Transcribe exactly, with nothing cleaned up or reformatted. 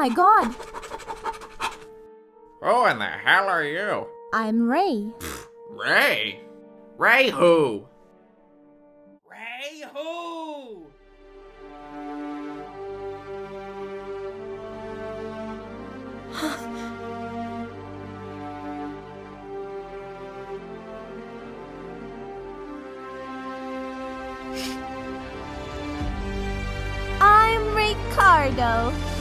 my god! Who in the hell are you? I'm Rey. Rey? Rey Who? Rey Who? I'm Ricardo.